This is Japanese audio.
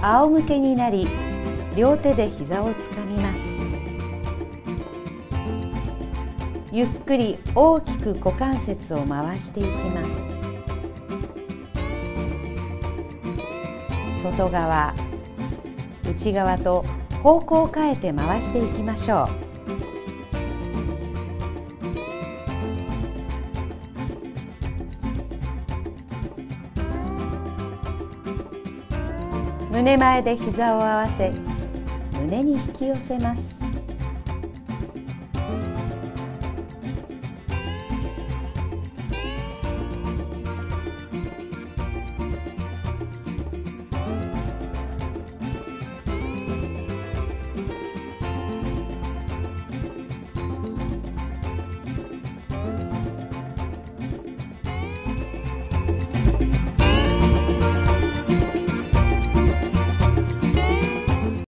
仰向けになり、両手で膝をつかみます。ゆっくり大きく股関節を回していきます。外側、内側と方向を変えて回していきましょう。胸前で膝を合わせ、胸に引き寄せます。